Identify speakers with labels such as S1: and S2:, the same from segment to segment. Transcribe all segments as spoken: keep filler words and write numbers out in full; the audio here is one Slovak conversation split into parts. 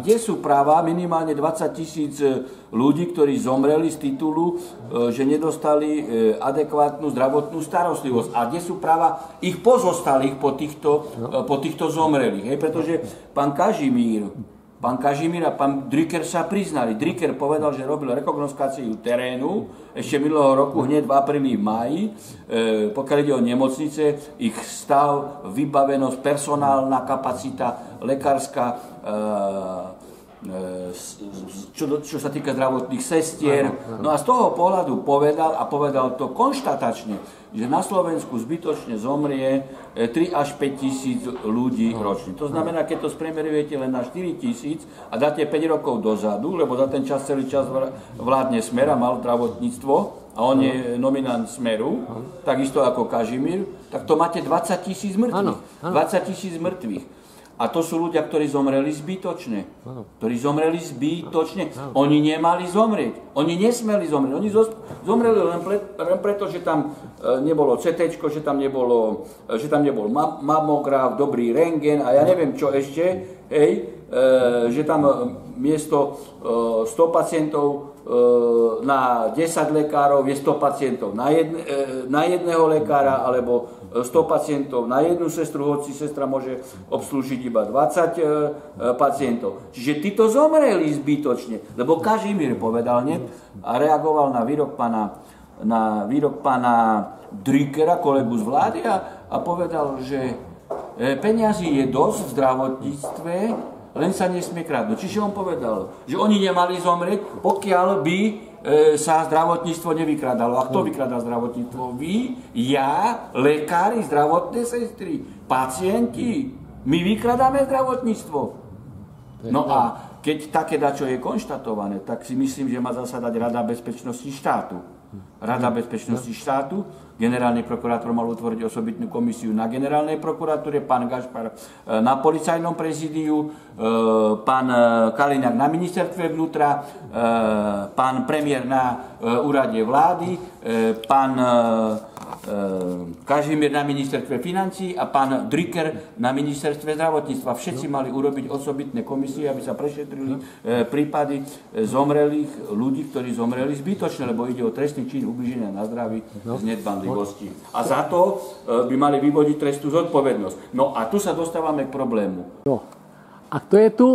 S1: kde sú práva minimálne dvadsať tisíc ľudí, ktorí zomreli z titulu, že nedostali adekvátnu zdravotnú starostlivosť? A kde sú práva ich pozostalých po týchto, no. po týchto zomrelých? Hej? Pretože pán Kažimír, pán Kažimír a pán Drucker sa priznali. Drucker povedal, že robil rekognoskáciu terénu ešte minulého roku, hneď v apríli, v máji. E, pokiaľ ide o nemocnice, ich stav, vybavenosť, personálna kapacita, lekárska, e, Čo, čo sa týka zdravotných sestier. No a z toho pohľadu povedal, a povedal to konštatačne, že na Slovensku zbytočne zomrie tri až päť tisíc ľudí ročne. To znamená, keď to spriemerujete len na štyri tisíc a dáte päť rokov dozadu, lebo za ten čas celý čas vládne Smer a mal zdravotníctvo a on je nominant Smeru, takisto ako Kažimír, tak to máte dvadsať tisíc mŕtvych. dvadsať tisíc mŕtvych. A to sú ľudia, ktorí zomreli zbytočne. Ktorí zomreli zbytočne. Oni nemali zomrieť. Oni nesmeli zomrieť. Oni zomreli len, pre, len preto, že tam nebolo cé téčko, že tam nebolo, že tam nebol mamograf, dobrý rentgen a ja neviem čo ešte. Hej, že tam miesto sto pacientov na desať lekárov je sto pacientov na, jedne, na jedného lekára, alebo sto pacientov na jednu sestru, hoci sestra môže obslúžiť iba dvadsať pacientov. Čiže títo zomreli zbytočne, lebo Kažimír povedal nie a reagoval na výrok pána, na výrok pána Druckera, kolegu z vlády, a, a povedal, že peniazy je dosť v zdravotníctve, len sa nesmie kradnúť. Čiže on povedal, že oni nemali zomrieť, pokiaľ by e, sa zdravotníctvo nevykradalo. A kto vykradá zdravotníctvo? Vy, ja, lekári, zdravotné sestry, pacienti. My vykradáme zdravotníctvo. No a keď také dačo je konštatované, tak si myslím, že má zasadať Rada bezpečnosti štátu. Rada bezpečnosti štátu, generálny prokurátor mal utvoriť osobitnú komisiu na generálnej prokuratúre, pán Gašpar na policajnom prezídiu, pán Kaliňák na ministerstve vnútra, pán premiér na úrade vlády, pán Kažimír na ministerstve financií a pán Drucker na ministerstve zdravotníctva. Všetci mali urobiť osobitné komisie, aby sa prešetrili prípady zomrelých ľudí, ktorí zomreli zbytočne, lebo ide o trestný čin ubliženia na zdraví z nedbanlivosti. A za to by mali vyvodiť trestnú zodpovednosť. No a tu sa dostávame k problému.
S2: No. A kto je tu?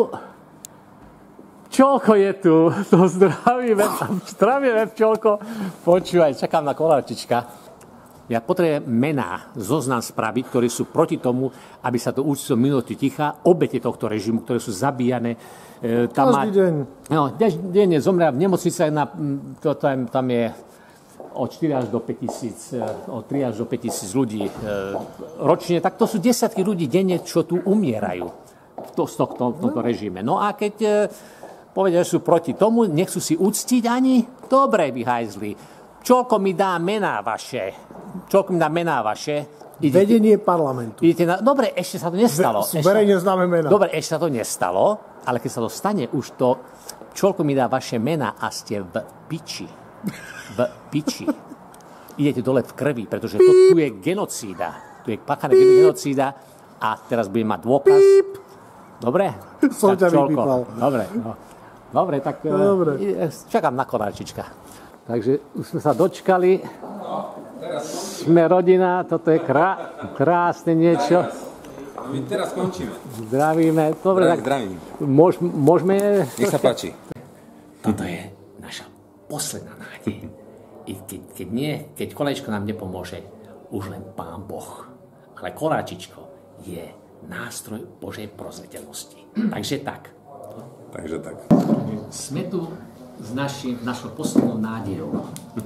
S2: Pčolko je tu. To zdravíme. Zdravíme, Pčolko. Počúvaj, čakám na Koláčička. Ja potrebujem mená, zoznam spraviť, ktorí sú proti tomu, aby sa to úctilo minuty ticha, obete tohto režimu, ktoré sú zabíjane. E, tam
S3: Každý má, deň.
S2: No, denne zomrela v nemocnici, na, to, tam, tam je od štyri až do päť tisíc, od tri až do päť tisíc ľudí e, ročne. Tak to sú desiatky ľudí denne, čo tu umierajú v, to, v tomto, v tomto režime. No a keď e, povedia, že sú proti tomu, nechcú si uctiť ani, dobre, vyhajzli. Čoľko mi dá mená vaše? Čoľko mi dá mená vaše?
S3: Idete, vedenie parlamentu.
S2: Idete na, dobre, ešte sa to nestalo.
S3: Sú verejne známe mená.
S2: Dobre, ešte sa to nestalo, ale keď sa to stane, už to, čoľko mi dá vaše mená a ste v piči. V piči. Idete dole v krvi, pretože to, tu je genocída. Tu je páchaná genocída a teraz budem mať dôkaz.
S3: Píp.
S2: Dobre?
S3: Som ťa vypípal.
S2: Dobre, no. Dobre, tak Dobre. Čakám na Koláčička. Takže už sme sa dočkali.
S4: No, teraz
S2: sme rodina, toto je krá, krásne niečo.
S4: My teraz končíme.
S2: Zdravíme. Dobre, tak
S4: zdravím.
S2: Môž, môžeme...
S4: Nech sa páči.
S2: Toto je naša posledná nádej. I keď, keď nie, keď kolečko nám nepomôže, už len Pán Boh. Ale Koláčičko je nástroj Božej prozreteľnosti. Takže tak.
S4: Takže tak.
S2: Sme tu s našim, našou poslednou nádejou.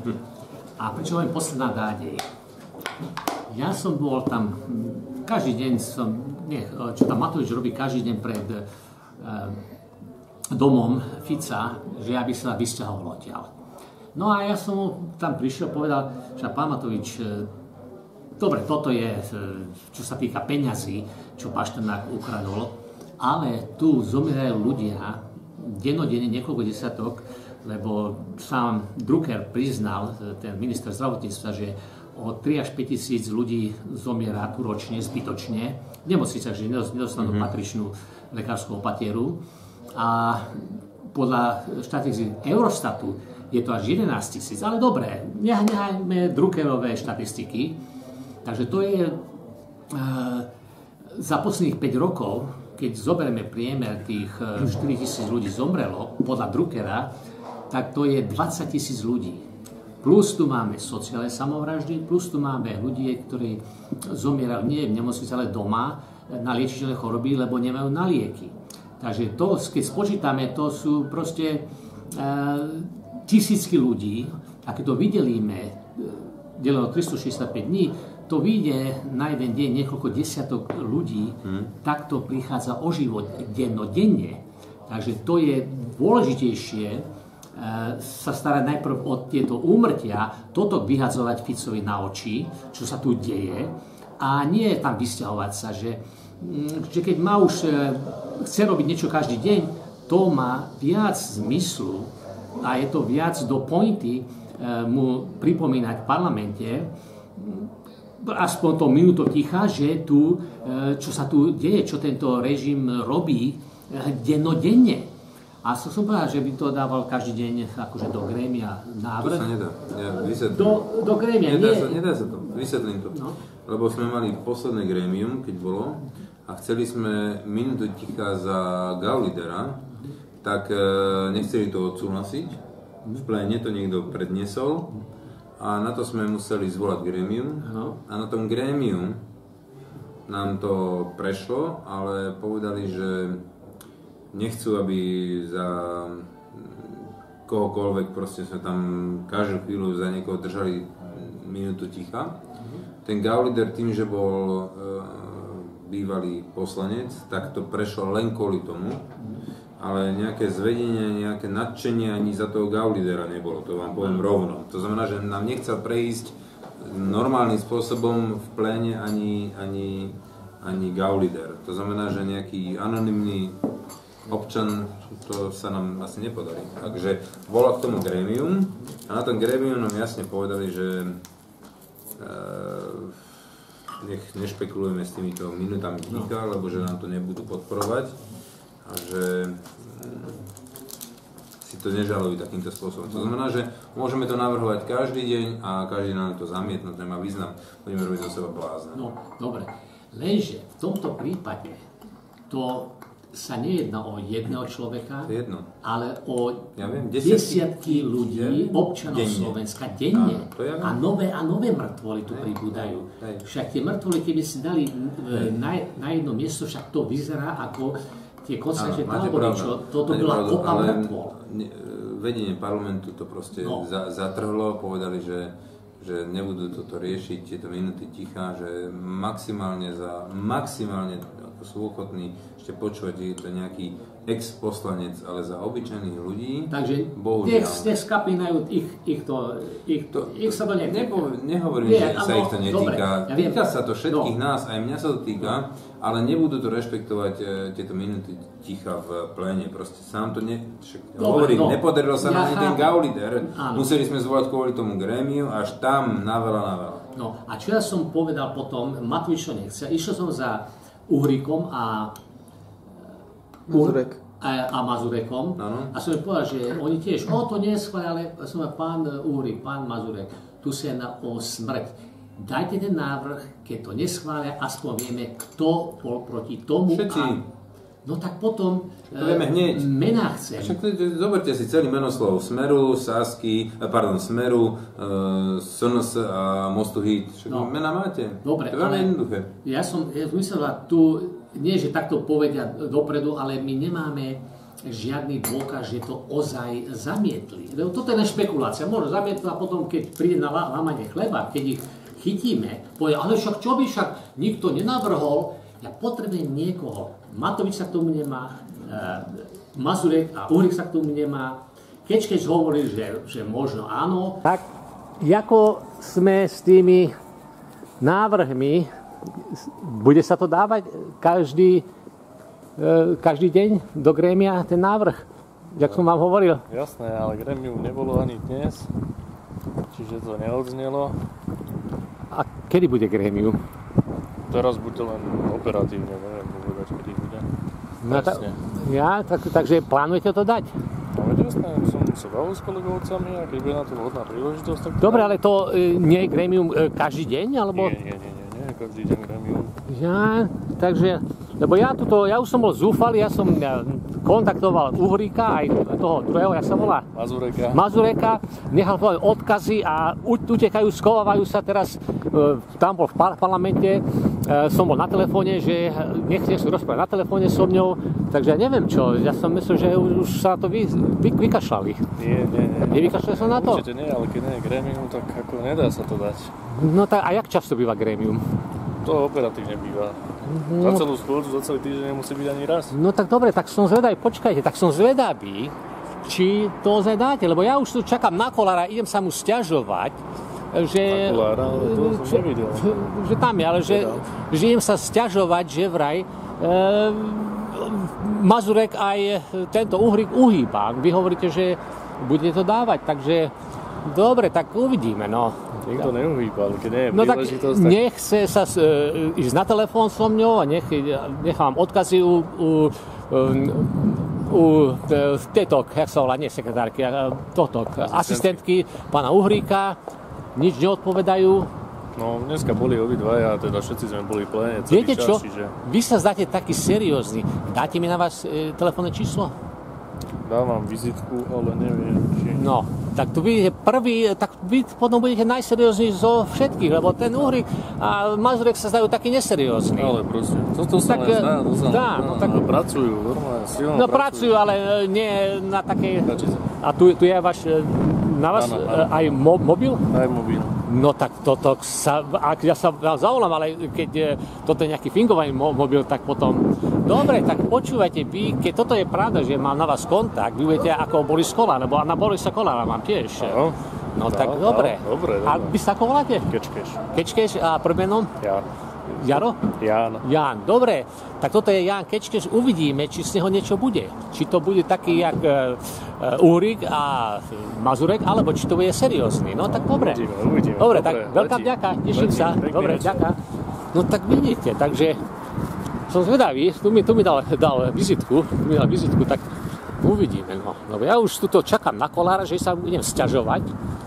S2: A prečo hovorím posledná nádej? Ja som bol tam, každý deň som, nie, čo tam Matovič robí každý deň pred e, domom Fica, že ja by sa vysťahol odtiaľ. No a ja som tam prišiel, povedal, že pán Matovič, e, dobre, toto je, e, čo sa týka peňazí, čo Pašternák ukradol, ale tu zomierajú ľudia, dennodenne niekoľko desiatok, lebo sám Drucker priznal, ten minister zdravotníctva, že o tri až päť tisíc ľudí zomiera tu ročne, zbytočne, v nemocnicách, že nedostanú mm-hmm. patričnú lekárskú opatieru. a podľa štatistík Eurostatu je to až jedenásť tisíc, ale dobré, nehajme Druckerové štatistiky, takže to je e, za posledných päť rokov, keď zoberieme priemer tých štyri tisíc ľudí zomrelo podľa Druckera, tak to je dvadsať tisíc ľudí. Plus tu máme sociálne samovraždy, plus tu máme ľudí, ktorí zomierajú nie v nemocnici, ale doma na liečiteľné choroby, lebo nemajú na lieky. Takže to, keď spočítame, to sú proste e, tisícky ľudí, a keď to vydelíme, deleno tristošesťdesiatpäť dní, to vyjde na jeden deň niekoľko desiatok ľudí, hmm. takto prichádza o život dennodenne. Takže to je dôležitejšie e, sa starať najprv o tieto úmrtia, toto vyhadzovať Ficovi na oči, čo sa tu deje, a nie tam vysťahovať sa, že, že keď má už e, chce robiť niečo každý deň, to má viac zmyslu a je to viac do pointy e, mu pripomínať v parlamente, aspoň to minúto ticha, že tu, čo sa tu deje, čo tento režim robí dennodenne. A som som povedal, že by to dával každý deň akože do grémia návrh.
S4: To sa nedá. Ja vysvetlím.
S2: Do, do grémia,
S4: nedá
S2: nie.
S4: Sa, nedá sa to. Vysvetlím to. No. Lebo sme mali posledné grémium, keď bolo, a chceli sme minútu ticha za Gaulidera, tak e, nechceli to odsúhlasiť. V pléne to niekto predniesol. A na to sme museli zvolať grémium. No. A na tom grémiu nám to prešlo, ale povedali, že nechcú, aby za kohokoľvek proste sme tam každú chvíľu za niekoho držali minútu ticha. Ten Gaulider tým, že bol e, bývalý poslanec, tak to prešlo len kvôli tomu. Ale nejaké zvedenie, nejaké nadšenie ani za toho Gaulidera nebolo, to vám poviem rovno. To znamená, že nám nechcel prejsť normálnym spôsobom v pléne ani, ani, ani Gaulider. To znamená, že nejaký anonymný občan, to sa nám asi nepodarí. Takže bola k tomu grémium a na tom grémium nám jasne povedali, že e, nech nešpekulujeme s týmito minútami ticha, lebo že nám to nebudú podporovať. A že si to nežalujú takýmto spôsobom. To znamená, že môžeme to navrhovať každý deň a každý nám to zamietnúť, nemá význam. Budeme robiť zo seba blázna.
S2: No, dobre. Lenže v tomto prípade to sa nejedná o jedného človeka,
S4: jedno.
S2: ale o
S4: ja viem,
S2: desiatky, desiatky ľudí, občanov denne. Slovenska denne. Áno, ja a nové a nové mŕtvoly tu pribúdajú. Však tie mŕtvoly, keby si dali na, na jedno miesto, však to vyzerá ako tie koncentračné tábory, čo toto bola kopa mŕtvol.
S4: Vedenie parlamentu to proste no. za, zatrhlo, povedali, že, že nebudú toto riešiť, tieto minúty ticha, že maximálne za, maximálne ako sú ochotní ešte počúvať, že je to nejaký ex-poslanec, ale za obyčajných ľudí.
S2: Takže nech, nech skapínajú ich, ich to, ich, to, ich sa to netýka.
S4: Nepo, nehovorím, Nie, že sa ich to netýka. Dobre, ja týka sa to všetkých no. nás, aj mňa sa to týka, ale nebudú to rešpektovať e, tieto minúty ticha v pléne. Proste sám to ne... Však, hovorím, no. nepodarilo sa ja nám ten Gaulider. Áno. Museli sme zvolať kvôli tomu grémiu, až tam na veľa, na veľa.
S2: No a čo ja som povedal potom, Matovič to nechce, išiel som za Uhrikom a
S3: Mazurek.
S2: A, a Mazurekom. Ano. A som im povedal, že oni tiež, o to neschvália, ale som povedal, pán Uhrik, pán Mazurek, tu sa jedná o smrť. Dajte ten návrh, keď to neschvália, aspoň vieme, kto bol proti tomu.
S4: Všetci.
S2: A, no tak potom
S4: to vieme hneď.
S2: Mená chcem.
S4: Však zoberte si celý menoslov Smeru, Sasky, pardon, Smeru, uh, es en es a Mostu Híd. Však no. mená máte.
S2: Dobre,
S4: to je veľmi jednoduché.
S2: Ja som ja myslela tu, nie že takto povedia dopredu, ale my nemáme žiadny dôkaz, že to ozaj zamietli. Toto je len špekulácia. Možno zamietli a potom, keď príde na lámanie chleba, keď ich chytíme, povie, ale však čo by však nikto nenavrhol, ja potrebujem niekoho. Matovič sa k tomu nemá, e, Mazurek a Uhrik sa k tomu nemá. Keď hovorili, že, že možno áno. Tak, ako sme s tými návrhmi, bude sa to dávať každý, e, každý deň do grémia, ten návrh? Jak som vám hovoril?
S5: Jasné, ale grémium nebolo ani dnes, čiže to neodznelo.
S2: A kedy bude grémium?
S5: Teraz bude len operatívne, neviem povedať, kedy bude.
S2: No, ta, Ja, tak, takže plánujete to dať?
S5: No veď jasné, som sa bavil s kolegovcami a keď bude na to vhodná príležitosť, tak...
S2: Dobre, ale to e, nie je grémium e, každý deň, alebo...
S5: Nie, nie, nie, nie, nie, každý deň grémium.
S2: Ja, takže, lebo ja tuto, ja už som bol zúfalý, ja som ja, kontaktoval Uhríka, aj toho druhého, jak sa volá?
S5: Mazureka.
S2: Mazureka, nechal povedať odkazy a utekajú, schovávajú sa teraz, e, tam bol v par- parlamente, e, som bol na telefóne, že nechceš rozprávať na telefóne so mňou, takže ja neviem čo, ja som myslel, že už, už sa na to vy, vy, vykašľali.
S5: Nie, nie, nie.
S2: Nevykašľali sa na to?
S5: Určite nie, ale keď nie je grémium, tak ako nedá sa to dať.
S2: No tak a jak často býva grémium?
S5: To operatívne býva.
S2: No.
S5: Za celú schôdzu, za celý týždeň nemusí byť ani raz.
S2: No tak dobre, tak som zvedavý, počkajte, tak som zvedavý, či to zvedáte, lebo ja už tu čakám na Kolára, idem sa mu sťažovať, že...
S5: Na Kolára, ale to som
S2: že,
S5: nevidel.
S2: že tam je, ale že, že idem sa sťažovať, že vraj e, Mazurek aj tento Uhrík uhýba. Vy hovoríte, že budete to dávať, takže dobre, tak uvidíme, no.
S5: Nikto neuhýbal, keď nie je
S2: No tak
S5: príležitosť, tak...
S2: nechce sa e, ísť na telefón so mňou a nech, nechám odkazy u, u, u e, tejto, jak sa volá, nie sekretárky, tohto, asistentky pána Uhríka, nič neodpovedajú.
S5: No, dneska boli obidvaja, teda všetci sme boli plene celý
S2: Viete
S5: čas,
S2: čo?
S5: čiže...
S2: Vy sa zdáte taký seriózny. Dáte mi na vás e, telefónne číslo?
S5: Dávam vizitku, ale neviem, či...
S2: No, tak tu vy prvý, tak vy potom budete najseriózni zo všetkých, lebo ten Uhrík a Mazurek sa zdajú taký neseriózni.
S5: Ale proste, toto sa
S2: Tak,
S5: len zdá, to sa
S2: dá,
S5: len
S2: no
S5: zdá.
S2: tak-
S5: No, pracujú, normálne, silno
S2: No pracujú, ale e, nie na takej...
S5: Stačí sa.
S2: A tu, tu je váš, e, na vás
S5: Áno,
S2: e,
S5: áno.
S2: aj mo- mobil?
S5: Aj mobil.
S2: No tak toto sa, ak ja sa vám zavolám, ale keď e, toto je nejaký fingovaný mo- mobil, tak potom... Dobre, tak počúvajte, vy, keď toto je pravda, že mám na vás kontakt, vy viete, ako Boris Kolár, lebo na Borisa Kolára mám tiež.
S5: Áno.
S2: No
S5: Áno,
S2: tak
S5: áno,
S2: dobre.
S5: dobre,
S2: A
S5: dobre.
S2: vy sa ako voláte?
S5: Kečkeš.
S2: Kečkeš a prvénom?
S5: Ja.
S2: Jaro?
S5: Ján.
S2: Ján, dobre. Tak toto je Ján Kečkeš, uvidíme, či z neho niečo bude. Či to bude taký, jak uh, Uhrík a Mazurek, alebo či to bude seriózny. No tak dobre.
S5: Uvidíme, uvidíme.
S2: Dobre,
S5: Dobre,
S2: tak veľká
S5: letí.
S2: vďaka, teším
S5: Letí,
S2: sa.
S5: pekný
S2: Dobre,
S5: večer.
S2: vďaka. No tak vidíte, takže som zvedavý, tu mi, tu mi dal, dal vizitku, tu mi dal vizitku, tak uvidíme. No. Lebo ja už tuto čakám na Kolára, že sa budem sťažovať.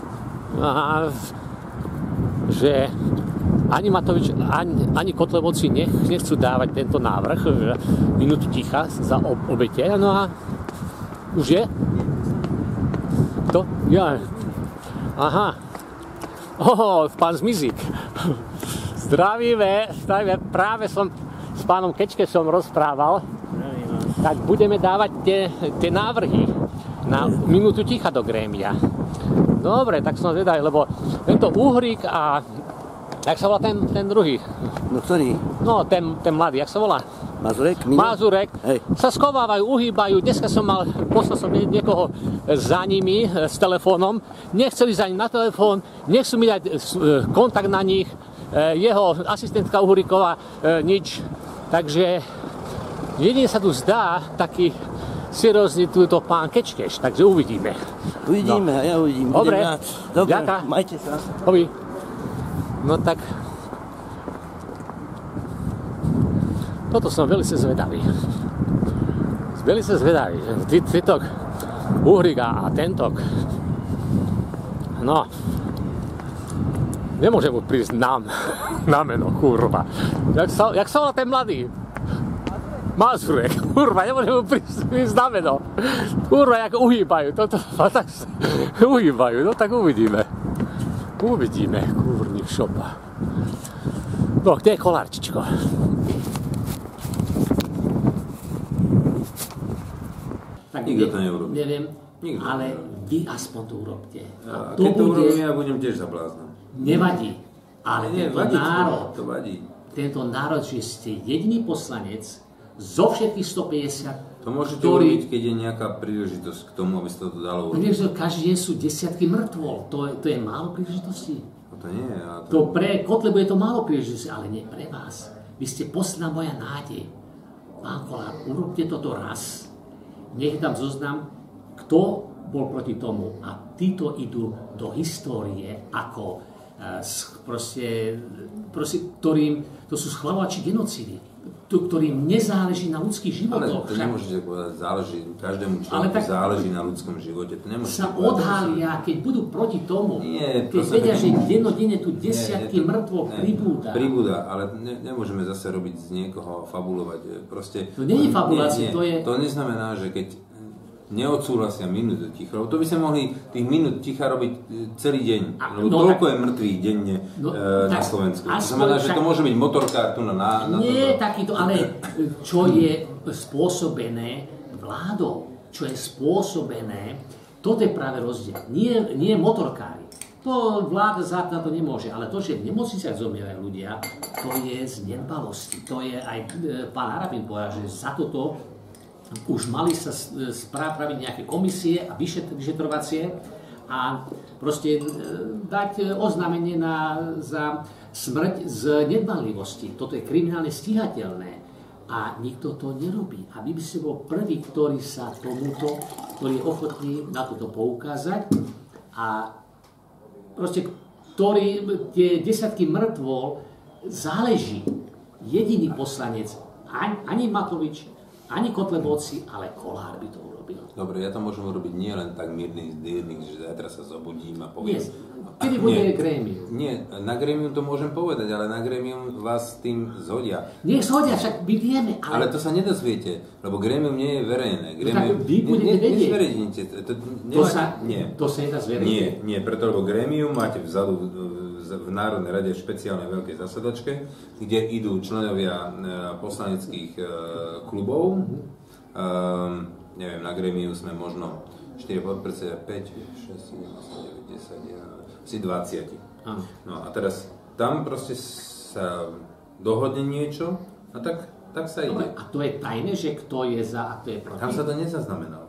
S2: A že ani Matovič, ani, ani Kotlebovci nech, nechcú dávať tento návrh, že minútu ticha za ob, obete. No a už je? To? Ja. Aha. Oho, pán Zmizik. Zdravíme, zdravíme. Práve som s pánom Kečkesom rozprával. Tak budeme dávať tie, tie návrhy na minútu ticha do grémia. Dobre, tak som zvedavý, lebo tento Uhrík a jak sa volá ten, ten druhý?
S3: No ktorý?
S2: No, ten, ten mladý, jak sa volá?
S3: Mazurek? Mino?
S2: Mazurek.
S3: Hej.
S2: Sa schovávajú, uhýbajú. Dneska som mal, poslal som nie- niekoho za nimi e, s telefónom. Nechceli za ním na telefón, nechcú mi dať e, s- e, kontakt na nich. E, Jeho asistentka Uhríková e, nič. Takže jedine sa tu zdá taký seriózny túto pán Kečkeš, takže uvidíme.
S3: Uvidíme, a ja uvidím.
S2: Dobre.
S3: Budem rád. Dobre,
S2: Ďaká.
S3: majte sa.
S2: Ovi. No tak... Toto som veľmi zvedavý. Veľmi zvedavý. Tytok, Uhrík a tentok. No. Nemôže mu prísť nám na meno, kurva. Jak sa, jak sa volá ten mladý? Mazurek, kurva, nemôže mu prísť, prísť na meno. Kurva, jak uhýbajú, toto tak sa uhýbajú, no tak uvidíme. Uvidíme, kurník šopa. No, kde je Kolárčičko? Tak
S4: Nikto to neurobí.
S2: Neviem,
S4: Nikto.
S2: ale vy aspoň to urobte.
S4: A
S2: to
S4: keď to
S2: bude,
S4: urobím, ja budem tiež za blázna.
S2: nevadí. Ale
S4: Nie,
S2: tento
S4: vadí to,
S2: národ,
S4: to vadí.
S2: tento národ, že ste jediný poslanec zo všetkých stopäťdesiat,
S4: To môžete
S2: ktorý...
S4: urobiť, keď je nejaká príležitosť k tomu, aby sa to dalo
S2: No
S4: urobiť.
S2: vieš, že každý deň sú desiatky mŕtvol. To, je- to je málo príležitostí.
S4: No to nie, a to...
S2: To pre Kotlebu je to málo príležitostí, ale nie pre vás. Vy ste posledná moja nádej. Pán Kolár, urobte toto raz. Nech tam zoznam, kto bol proti tomu. A títo idú do histórie ako uh, proste, proste, ktorým, to sú schlavovači genocídy. ktorým nezáleží na ľudských životoch.
S4: Ale to nemôžete povedať, záleží, každému človeku
S2: tak,
S4: záleží na ľudskom živote. To
S2: sa odhalia, keď budú proti tomu,
S4: nie,
S2: keď vedia, že dennodenne tu desiatky mŕtvol pribúda.
S4: Pribúda, ale ne, nemôžeme zase robiť z niekoho fabulovať. Proste,
S2: to nie je fabulácia, to je...
S4: To neznamená, že keď neodsúhlasia minútu ticha, lebo to by sme mohli tých minút ticha robiť celý deň, a, lebo no, toľko tak, je mŕtvych denne no, e, na Slovensku. To znamená, že to môže byť motorkár tu na... na
S2: nie
S4: toto.
S2: Takýto, ale čo je spôsobené vládou, čo je spôsobené, toto je práve rozdiel. Nie, nie motorkári. To vláda zákona to nemôže, ale to, že v nemocniciach zomierajú ľudia, to je z nedbalosti. To je aj pán Harabin povedal, že za toto už mali sa spraviť nejaké komisie a vyšetrovacie a proste dať oznámenie na, za smrť z nedbanlivosti. Toto je kriminálne stíhateľné a nikto to nerobí. A vy by ste bol prvý, ktorý sa tomuto, ktorý je ochotný na toto poukázať a proste, ktorý tie desiatky mŕtvol záleží jediný poslanec, ani Matovič, ani Kotlebovci, ale Kollár by to urobil.
S4: Dobre, ja to môžem urobiť nie len tak mírny, dýrny, že zajtra sa zobudím a poviem...
S2: Nie, kedy bude grémium?
S4: Nie, na grémium to môžem povedať, ale na grémium vás s tým zhodia.
S2: Nech zhodia, však my vieme, ale...
S4: Ale to sa nedozviete, lebo grémium nie je verejné. Grémium...
S2: No tak vy budete vedieť.
S4: Nezverejnite. To,
S2: to, sa, nie. to sa nedá zverejniť.
S4: Nie, nie, preto, lebo grémium máte vzadu v Národnej rade špeciálnej veľkej zasedačke, kde idú členovia poslaneckých klubov. Mm-hmm. Um, neviem, na grémiu sme možno štyri podpredsedia, päť, šesť, sedem, osem, deväť, desať, jedenásť, asi dvadsať. Ah. No a teraz tam proste sa dohodne niečo a tak, tak sa ide.
S2: A to je tajné, že kto je za a kto je proti?
S4: Tam sa to nezaznamenalo.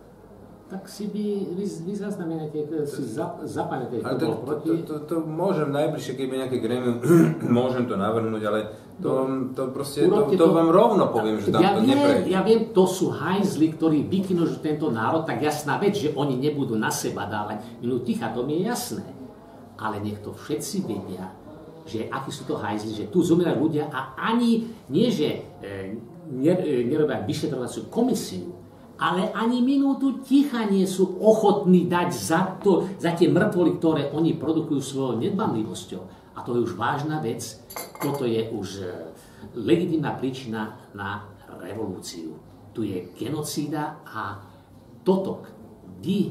S2: Tak si vy, vy, vy zaznamenáte, si za, zapamätáte, kto
S4: to,
S2: bol proti.
S4: To, to, to, to môžem najbližšie, keď by nejaké grémium, môžem to navrhnúť, ale to, to proste, to, to, to vám rovno poviem, že tam
S2: ja
S4: to
S2: viem,
S4: neprejde.
S2: Ja viem, to sú hajzli, ktorí vykinožujú tento národ, tak jasná vec, že oni nebudú na seba dávať minút ticha, to mi je jasné. Ale nech to všetci vedia, že akí sú to hajzli, že tu zomierajú ľudia a ani nie, že e, nerobia vyšetrovaciu komisiu, ale ani minútu ticha nie sú ochotní dať za, to, za tie mŕtvoly, ktoré oni produkujú svojou nedbanlivosťou. A to je už vážna vec. Toto je už legitímna príčina na revolúciu. Tu je genocída a toto vy,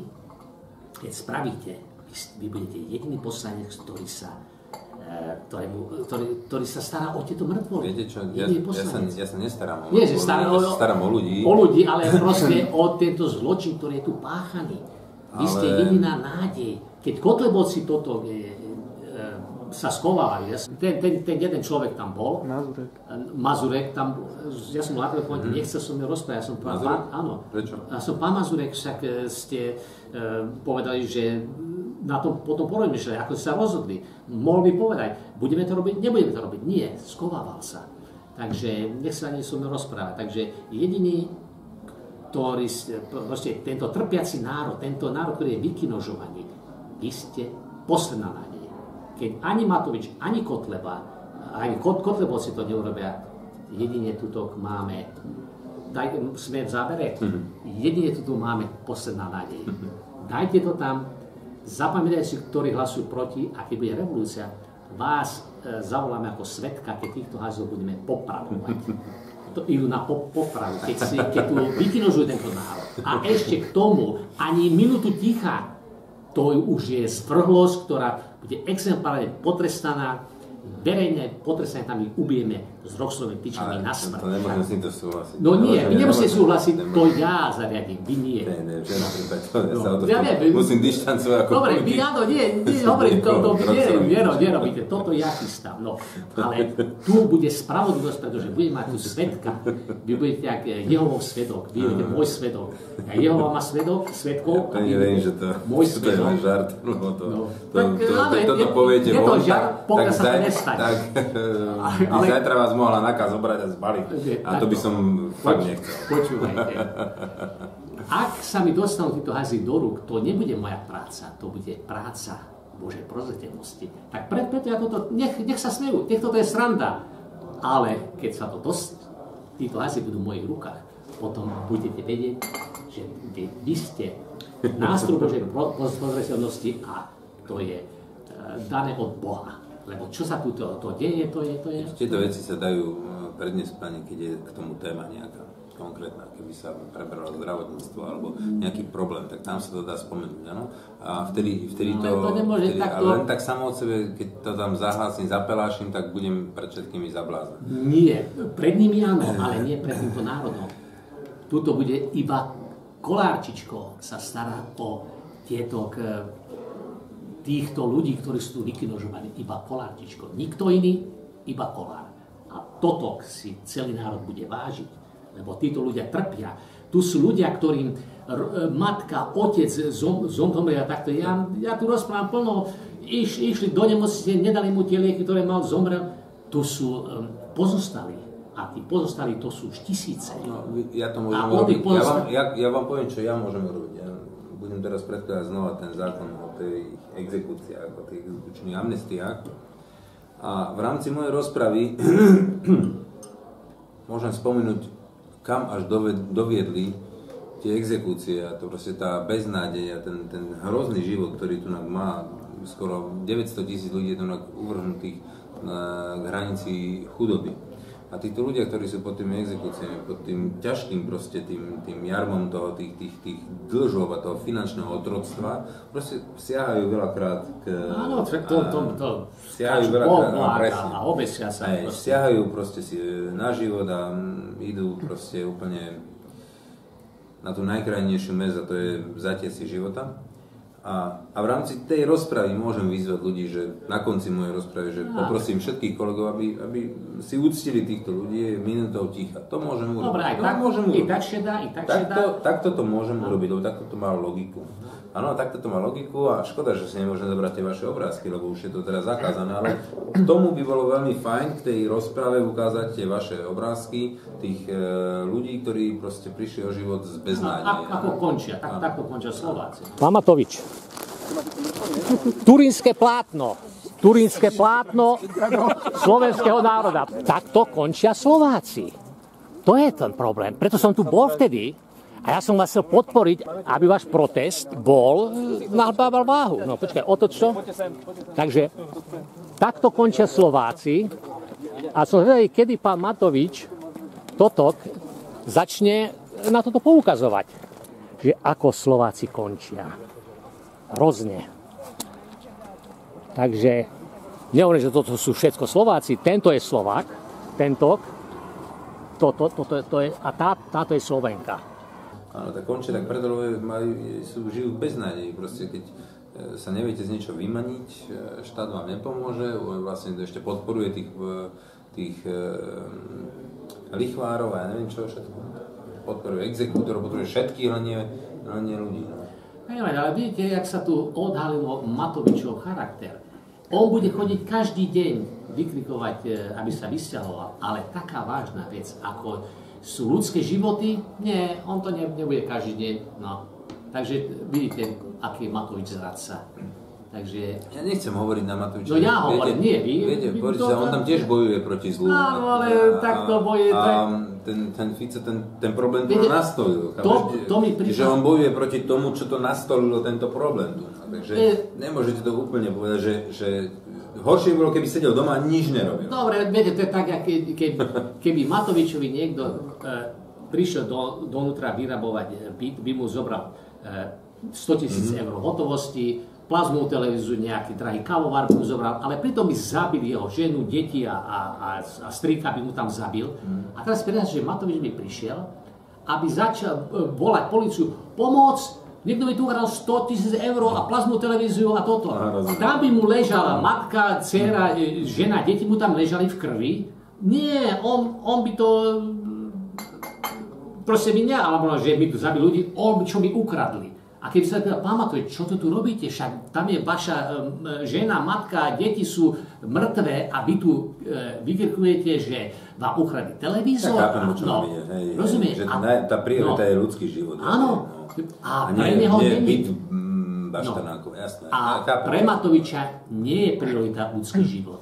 S2: keď spravíte, vy budete jediný poslanec, ktorý sa Ktorému, ktorý, ktorý sa stará o tieto mŕtvoly.
S4: Viete čo, ja, ja, sa, ja sa nestarám o
S2: Nie, že stará,
S4: ja sa starám o ľudí.
S2: O ľudí, ale proste o tento zločin, ktorý je tu páchaný. Vy ale... ste jediná nádej. Keď Kotlebovci toto je, e, sa schovávali, ten, ten, ten jeden človek tam bol,
S5: Mazurek.
S2: Mazurek tam, ja som na telefóne, mm-hmm. nechcel som mi rozprávať, ja som pán, pán, áno.
S4: Prečo?
S2: Ja som pán Mazurek, však ste e, povedali, že na tom potom porozmýšľali, ako sa rozhodli. Mohol by povedať, budeme to robiť, nebudeme to robiť. Nie, schovával sa. Takže nech sa ani som rozprávať. Takže jediný, ktorý, proste tento trpiaci národ, tento národ, ktorý je vykinožovaný, vy ste posledná nádej. Keď ani Matovič, ani Kotleba, ani Kotlebovci to neurobia, jedine tuto máme, daj, sme v zábere, mm-hmm. jedine tuto máme posledná nádej. Mm-hmm. Dajte to tam, zapamätajte si, ktorí hlasujú proti a keď bude revolúcia, vás e, zavoláme ako svedka, keď týchto házov budeme popravovať. To idú na po, popravu, keď, si, keď tu vykinožujú tento národ. A ešte k tomu ani minútu ticha, to už je svrhlosť, ktorá bude exemplárne potrestaná, verejne potrestané, tam ich ubijeme s roxlovými tyčami na smrť.
S4: To nemôžem s týmto súhlasiť.
S2: No nie, vy nemusíte súhlasiť, to ja zariadím, vy nie.
S4: Nie, nie, v žiadnom prípade, to ja sa o to
S2: ja viem,
S4: musím dištancovať ako
S2: dobre,
S4: politik.
S2: Dobre, áno, nie, nie, hovorím, to, to, nie, nerobíte, toto ja chystám, no. Ale tu bude spravodlivosť, pretože budeme mať tu svedka, vy budete jak Jehovov svedok, vy budete môj svedok. A Jehova má svedok, svedkov.
S4: Ja neviem, že to,
S2: môj
S4: to je len žart, lebo to,
S2: no.
S4: to, to, to, to, toto poviete von, tak, tak,
S2: tak,
S4: tak ale, zajtra vás mohla náka zobrať a zbaliť. A to by som fakt nechcel.
S2: Počúvajte. Ak sa mi dostanú títo hajzli do rúk, to nebude moja práca, to bude práca Božej prozreteľnosti. Tak preto ja toto, nech, nech sa smejú, nech toto je sranda. ale keď sa to dosť, títo hlasy budú v mojich rukách, potom budete vedieť, že vy, vy ste nástroj Božej pozreteľnosti a to je e, dané od Boha. Lebo čo sa tu to, to deje, to je, to je...
S4: Tieto veci sa dajú predniesť, pani, keď je k tomu téma nejaká konkrétna, keby sa preberalo zdravotníctvo alebo nejaký problém, tak tam sa to dá spomenúť, áno? A vtedy, vtedy to...
S2: to nemôže
S4: vtedy,
S2: takto...
S4: Ale len tak samo od sebe, keď to tam zahlasím, zapelášim, tak budem pred všetkými zablázať.
S2: Nie, pred nimi áno, ale nie pred týmto národom. Tuto bude iba Kolárčičko sa stará o tieto k, týchto ľudí, ktorí sú tu vykinožovaní, iba Kolárčičko. Nikto iný, iba Kolár. A toto si celý národ bude vážiť, lebo títo ľudia trpia. Tu sú ľudia, ktorým r- matka, otec zom, zomreli a takto. Ja, ja tu rozprávam plno, iš, išli do nemocnice, nedali mu tie lieky, ktoré mal, zomrel. Tu sú um, pozostali. A tí pozostali, to sú už tisíce.
S4: No, ja to môžem urobiť. Ja vám, ja, ja vám poviem, čo ja môžem urobiť. Ja budem teraz predkladať znova ten zákon o tej exekúciách, o tých exekučných amnestiách. A v rámci mojej rozpravy môžem spomenúť, kam až doviedli tie exekúcie a to proste tá beznádej a ten, ten hrozný život, ktorý tu má skoro deväťsto tisíc ľudí je tu uvrhnutých na, k hranici chudoby. A títo ľudia, ktorí sú pod tými exekúciami, pod tým ťažkým proste tým, tým jarmom toho, tých, tých, tých dlžov a toho finančného otroctva, proste siahajú veľakrát k...
S2: Áno, to, to, to, to
S4: siahajú veľakrát na
S2: presne. A obesia sa.
S4: Aj, siahajú proste si na život a idú proste úplne na tú najkrajnejšiu mez a to je vzatie si života. A, a v rámci tej rozpravy môžem vyzvať ľudí, že na konci mojej rozpravy, že poprosím všetkých kolegov, aby, aby si uctili týchto ľudí minútou ticha. To môžem urobiť.
S2: Dobre, aj
S4: to
S2: tak,
S4: môžem
S2: i tak sa dá, i tak sa dá.
S4: Takto, takto to môžem urobiť, lebo takto to má logiku. Áno, takto to má logiku a škoda, že si nemôžem zobrať tie vaše obrázky, lebo už je to teraz zakázané, ale k tomu by bolo veľmi fajn k tej rozprave ukázať tie vaše obrázky tých e, ľudí, ktorí proste prišli o život z beznádeje.
S2: Ako končia, tak, takto končia Slováci. Pán Matovič, Turínske plátno, Turínske plátno slovenského národa, takto končia Slováci. To je ten problém, preto som tu bol vtedy. A ja som vás chcel podporiť, aby váš protest bol nabával váhu. No počkaj, o to čo? Takže takto končia Slováci. A som zvedavý, kedy pán Matovič Totok začne na toto poukazovať. Že ako Slováci končia. Hrozne. Takže nehovorím, že toto sú všetko Slováci. Tento je Slovák. Tento. Toto, toto, to je, a tá, táto je Slovenka.
S4: Áno, tak končia tak preto, lebo majú, sú, žijú bez nádejí. Proste keď sa neviete z niečo vymaniť, štát vám nepomôže, vlastne to ešte podporuje tých, tých lichvárov a ja neviem čo všetko. Podporuje exekútorov, podporuje všetkých, len nie, len nie ľudí. No.
S2: Neviem, ale vidíte, jak sa tu odhalilo Matovičov charakter. On bude chodiť každý deň vykrikovať, aby sa vysťahoval, ale taká vážna vec, ako sú ľudské životy? Nie, on to nebude každý deň. No. Takže vidíte, aký je Matovič zradca. Takže...
S4: Ja nechcem hovoriť na Matoviča.
S2: No ja hovorím, nie vy.
S4: Viete, vy, to, on tam tiež bojuje proti zlu.
S2: Áno, ale tak to bojuje.
S4: A, a ten, ten Fico ten, ten problém tu nastolil.
S2: To, to mi prišlo...
S4: Že on bojuje proti tomu, čo to nastolilo, tento problém tu. Takže e... nemôžete to úplne povedať, že... že horšie bolo, keby sedel doma a nič nerobil.
S2: Dobre, viete, to je tak, keď, keď, keby Matovičovi niekto e, prišiel do, donútra vyrabovať byt, by mu zobral e, stotisíc mm-hmm. eur hotovosti, plazmovú televíziu, nejaký drahý kávovar by mu zobral, ale pritom by zabil jeho ženu, deti a, a, a, a strýka by mu tam zabil. Mm. A teraz predstav, že Matovič by prišiel, aby začal e, volať políciu, pomôcť, niekto by tu hral sto tisíc eur a plazmú televíziu a toto. Tam by mu ležala matka, dcera, žena, deti mu tam ležali v krvi. Nie, on, on by to... Proste by ne, alebo že by tu zabili ľudí, on by čo by ukradli. A keby sa teda pamatuje, čo to tu robíte, však tam je vaša um, žena, matka, deti sú mŕtve a vy tu uh, vykrikujete, že vám ukradli televízor.
S4: Tak chápem, čo no, hej,
S2: rozumie?
S4: Že a, tá priorita no, je ľudský život.
S2: Áno.
S4: A, a
S2: pre
S4: nie,
S2: neho
S4: nie
S2: nie,
S4: byt baštanákov, no, jasné.
S2: A pre Matoviča nie je priorita ľudský život,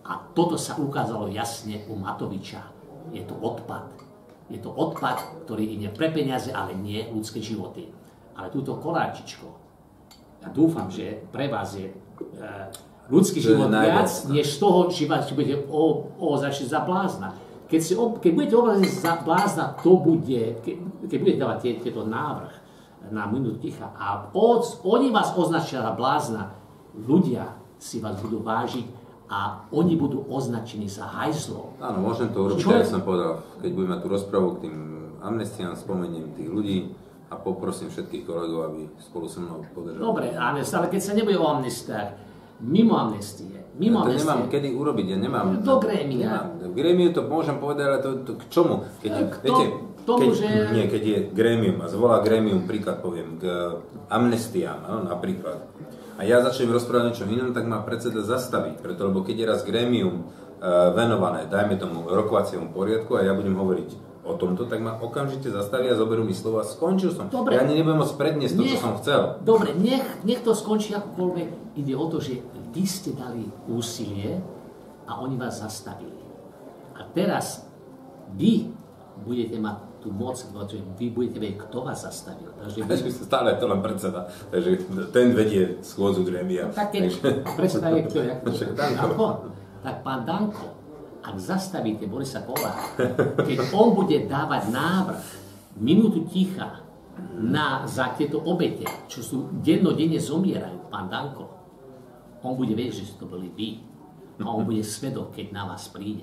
S2: A toto sa ukázalo jasne u Matoviča. Je to odpad. Je to odpad, ktorý ide pre peniaze, ale nie ľudské životy. Ale túto Koláčičko, ja dúfam, že pre vás je e, ľudský život viac, než z toho, že vás budete označiť za blázna. Keď, si, keď budete označiť za blázna, to bude, keď, keď budete dávať tie, tieto návrh na minútu ticha a od, oni vás označia za blázna, ľudia si vás budú vážiť a oni budú označení za hajzlov.
S4: Áno, môžem to urobiť, tak som povedal, keď budeme mať tú rozpravu k tým amnestiám, spomeniem tých ľudí a poprosím všetkých kolegov, aby spolu so mnou podržali.
S2: Dobre, ale keď sa nebude o amnestiách, mimo amnestie, mimo
S4: ja to
S2: amnestie...
S4: nemám kedy urobiť, ja nemám...
S2: Do grémia.
S4: V grémiu to môžem povedať, ale to, to k čomu? Keď,
S2: k
S4: viete,
S2: tomu,
S4: keď,
S2: že...
S4: Nie, keď je grémium a zvolá grémium, príklad poviem, k amnestiám, no, napríklad. A ja začnem rozprávať niečo inom, tak ma predseda zastaviť, preto, lebo keď je raz grémium uh, venované, dajme tomu rokovaciemu poriadku a ja budem hovoriť o tomto, tak ma okamžite zastavia, zoberú mi slova, skončil som. Dobre. Ja ani nebudem môcť predniesť to, nech, čo som chcel.
S2: Dobre, nech, nech to skončí akokoľvek. Ide o to, že vy ste dali úsilie a oni vás zastavili. A teraz vy budete mať tú moc, že vy budete vedieť, kto vás zastavil. Takže vy...
S4: Stále je to len predseda, takže ten vedie schôdzu grémia.
S2: No, tak keď predseda je kto, jak to? Danko. Tak pán Danko, ak zastavíte Borisa Kollára, keď on bude dávať návrh minútu ticha na, za tieto obete, čo sú dennodenne zomierajú, pán Danko, on bude vedieť, že to boli vy. A on bude svedok, keď na vás príde.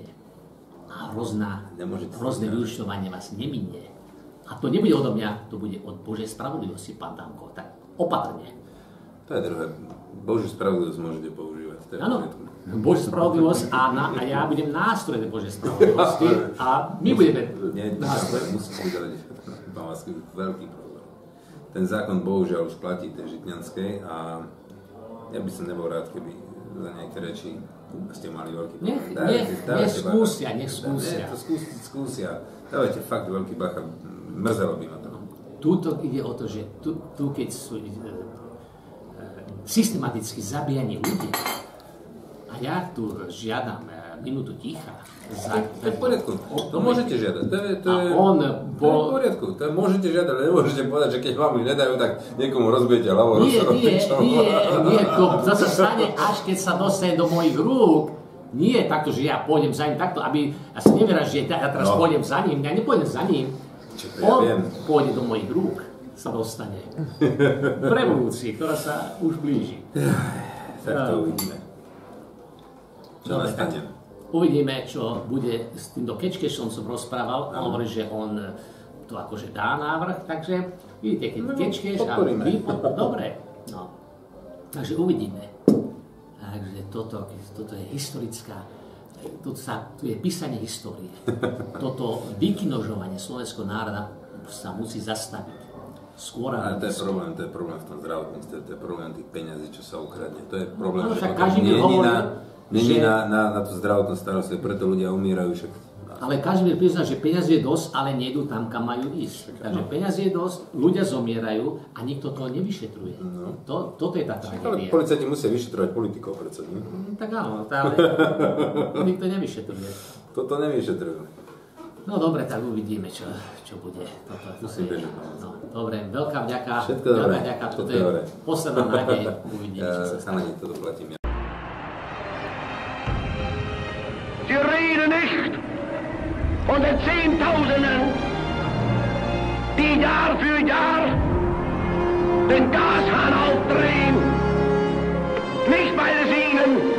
S2: A hrozná, hrozné vyučtovanie vás neminie. A to nebude odo mňa, to bude od Božej spravodlivosti, pán Danko. Tak opatrne.
S4: To je druhé. Božiu spravodlivosť môžete používať.
S2: Áno, Božiu spravodlivosť a, na, a ja budem nástroj Božej spravodlivosti a my budeme nástroj.
S4: Musím si dať veľký problém. Ten zákon bohužiaľ už platí, ten žitňanskej, a ja by som nebol rád, keby za nejaké reči ste mali veľký problém.
S2: Nech, nech, nech skúsia, nech skúsia.
S4: Nech to skúsia, skúsia. Dávajte fakt veľký bacha, mrzelo by ma to.
S2: Tuto ide o to, že tu, tu keď sú e, e, systematicky zabíjanie ľudí, a ja tu žiadam e, minútu ticha. Za,
S4: to je v poriadku, to môžete žiadať. To je, to je,
S2: a on bol...
S4: to je v poriadku, to je, môžete žiadať, ale nemôžete povedať, že keď vám ju nedajú, tak niekomu rozbijete hlavu.
S2: Nie, nie, nie, nie, to zase stane, až keď sa dostane do mojich rúk. Nie takto, že ja pôjdem za ním takto, aby... Ja si neverám, že ja teraz no. pôjdem za ním, ja nepôjdem za ním.
S4: Čo to
S2: on
S4: ja viem.
S2: pôjde do mojich rúk, sa dostane. V revolúcii, ktorá sa už blíži.
S4: Tak to uvidíme. Čo
S2: Dobre,
S4: nastane?
S2: Uvidíme, čo bude s týmto Kečkešom som rozprával. On hovorí, že on to akože dá návrh, takže vidíte, keď no, Kečkeš a vy... Dobre, no. Takže uvidíme. Takže toto, toto je historická... Tu, sa, tu je písanie histórie. Toto vykinožovanie slovenského národa sa musí zastaviť. Skôr
S4: ale to je problém, to je problém v tom zdravotníctve, to je problém tých peňazí, čo sa ukradne. To je problém,
S2: no,
S4: že
S2: nie je na,
S4: že... na, na, na tú zdravotnú starostlivosť, preto ľudia umierajú však.
S2: Ale Kažimír prizná, že peňazí je dosť, ale nejdú tam, kam majú ísť. Takže peňazí je dosť, ľudia zomierajú a nikto toho nevyšetruje. No. To, toto je tá tragédia.
S4: Ale policajti musia vyšetrovať politikov predsa, nie?
S2: Mm, tak áno, ale nikto nevyšetruje.
S4: Toto nevyšetrujú.
S2: No dobre, tak uvidíme, čo, čo bude. Toto,
S4: Musím bežať.
S2: No, dobre, veľká vďaka.
S4: Všetko
S2: veľká
S4: dobré.
S2: vďaka. Toto
S4: Všetko
S2: je
S4: dobré.
S2: posledná nádej. Uvidíme, čo sa stane.
S4: Chalani, toto platím ja.
S6: Sie reden nicht von den Zehntausenden, die Jahr für Jahr den Gashahn aufdrehen, nicht weil es ihnen